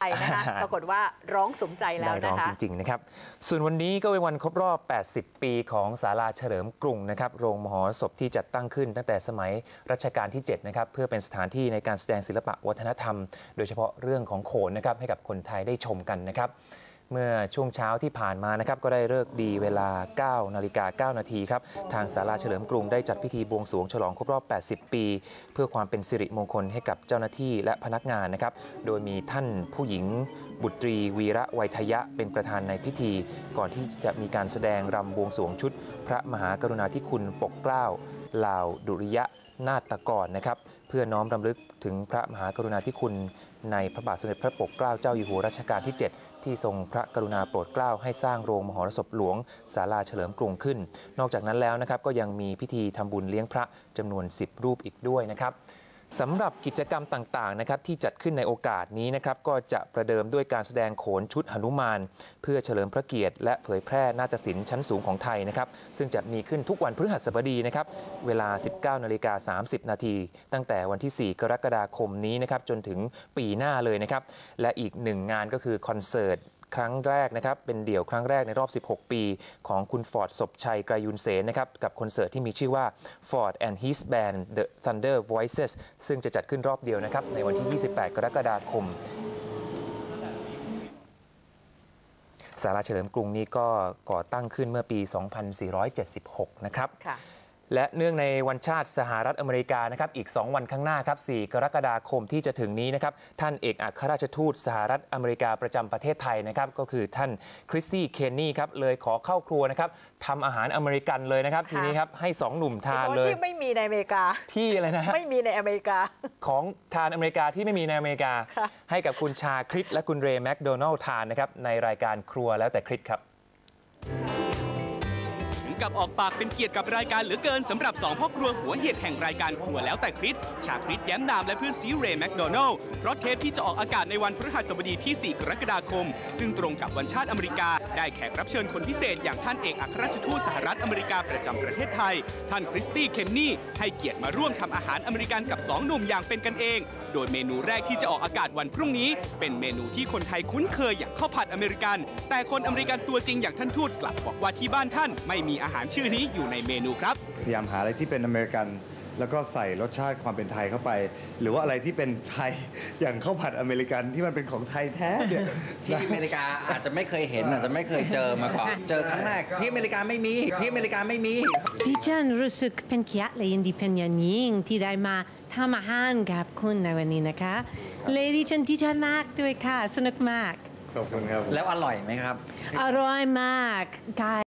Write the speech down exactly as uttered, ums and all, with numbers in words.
นะคะปรากฏว่าร้องสมใจแล้วนะคะร้องจริงๆนะครับส่วนวันนี้ก็เป็นวันครบรอบแปดสิบปีของศาลาเฉลิมกรุงนะครับโรงมหรสพที่จัดตั้งขึ้นตั้งแต่สมัยรัชกาลที่เจ็ดนะครับเพื่อเป็นสถานที่ในการแสดงศิลปะวัฒนธรรมโดยเฉพาะเรื่องของโขนนะครับให้กับคนไทยได้ชมกันนะครับเมื่อช่วงเช้าที่ผ่านมานะครับก็ได้ฤกษ์ดีเวลา เก้านาฬิกาเก้านาทีครับทางศาลาเฉลิมกรุงได้จัดพิธีบวงสรวงฉลองครบรอบแปดสิบปีเพื่อความเป็นสิริมงคลให้กับเจ้าหน้าที่และพนักงานนะครับโดยมีท่านผู้หญิงบุตรีวีระไวยทยะเป็นประธานในพิธีก่อนที่จะมีการแสดงรำบวงสรวงชุดพระมหากรุณาธิคุณปกเกล้าเหล่าดุริยนาฏกรนะครับเพื่อน้อมรำลึกถึงพระมหากรุณาธิคุณในพระบาทสมเด็จพระปกเกล้าเจ้าอยู่หัวรัชกาลที่เจ็ดที่ทรงพระกรุณาโปรดเกล้าให้สร้างโรงมหรสพหลวงศาลาเฉลิมกรุงขึ้นนอกจากนั้นแล้วนะครับก็ยังมีพิธีทำบุญเลี้ยงพระจำนวนสิบรูปอีกด้วยนะครับสำหรับกิจกรรมต่างๆนะครับที่จัดขึ้นในโอกาสนี้นะครับก็จะประเดิมด้วยการแสดงโขนชุดหนุมานเพื่อเฉลิมพระเกียรติและเผยแพร่นาฏศิลป์ชั้นสูงของไทยนะครับซึ่งจะมีขึ้นทุกวันพฤหัสบดีนะครับเวลา สิบเก้านาฬิกาสามสิบนาทีตั้งแต่วันที่สี่กรกฎาคมนี้นะครับจนถึงปีหน้าเลยนะครับและอีกหนึ่งงานก็คือคอนเสิร์ตครั้งแรกนะครับเป็นเดี่ยวครั้งแรกในรอบสิบหกปีของคุณฟอร์ดศพชัยไกรยุนเสนนะครับกับคอนเสิร์ตที่มีชื่อว่า Ford and His Band The Thunder Voices ซึ่งจะจัดขึ้นรอบเดียวนะครับในวันที่ยี่สิบแปดกรกฎาคมศาลาเฉลิมกรุงนี้ก็ก่อตั้งขึ้นเมื่อปี สองพันสี่ร้อยเจ็ดสิบหก นะครับและเนื่องในวันชาติสหรัฐอเมริกานะครับอีกสองวันข้างหน้าครับสี่กรกฎาคมที่จะถึงนี้นะครับท่านเอกอัครราชทูตสหรัฐอเมริกาประจำประเทศไทยนะครับก็คือท่านคริสซี่เคนนี่ครับเลยขอเข้าครัวนะครับทำอาหารอเมริกันเลยนะครับทีนี้ครับให้สองหนุ่มทานเลยที่ไม่มีในอเมริกาที่อะไรนะไม่มีในอเมริกาของทานอเมริกาที่ไม่มีในอเมริกาให้กับคุณชาคริสและคุณเรย์แมคโดนัลด์ทานนะครับในรายการครัวแล้วแต่คริสครับกับออกปากเป็นเกียรติกับรายการเหลือเกินสำหรับสองพ่อครัวหัวเห็ดแห่งรายการครัวแล้วแต่คริสชาคริสแย้มนามและเพื่อนซีเรย์แมคโดนัลด์เพราะเทปที่จะออกอากาศในวันพฤหัสบดีที่สี่กรกฎาคมซึ่งตรงกับวันชาติอเมริกาได้แขกรับเชิญคนพิเศษอย่างท่านเอกอัครราชทูตสหรัฐอเมริกาประจำประเทศไทยท่านคริสตี้เคนนี่ให้เกียรติมาร่วมทำอาหารอเมริกันกับสองหนุ่มอย่างเป็นกันเองโดยเมนูแรกที่จะออกอากาศวันพรุ่งนี้เป็นเมนูที่คนไทยคุ้นเคยอย่างข้าวผัดอเมริกันแต่คนอเมริกันตัวจริงอย่างท่านทูตกลับบอกว่าที่บ้านท่านไม่มีอาหารชื่อนี้อยู่ในเมนูครับพยายามหาอะไรที่เป็นอเมริกันแล้วก็ใส่รสชาติความเป็นไทยเข้าไปหรือว่าอะไรที่เป็นไทยอย่างข้าวผัดอเมริกันที่มันเป็นของไทยแท้เนี่ยที่อเมริกาอาจจะไม่เคยเห็นอาจจะไม่เคยเจอมาก่อนเจอครั้งแรกที่อเมริกาไม่มีที่อเมริกาไม่มีดิฉันรู้สึกเป็นเกียรติและยินดีเป็นอย่างยิ่งที่ได้มาทำอาหารกับคุณในวันนี้นะคะและดิฉันดีใจมากด้วยค่ะสนุกมากขอบคุณครับแล้วอร่อยไหมครับอร่อยมาก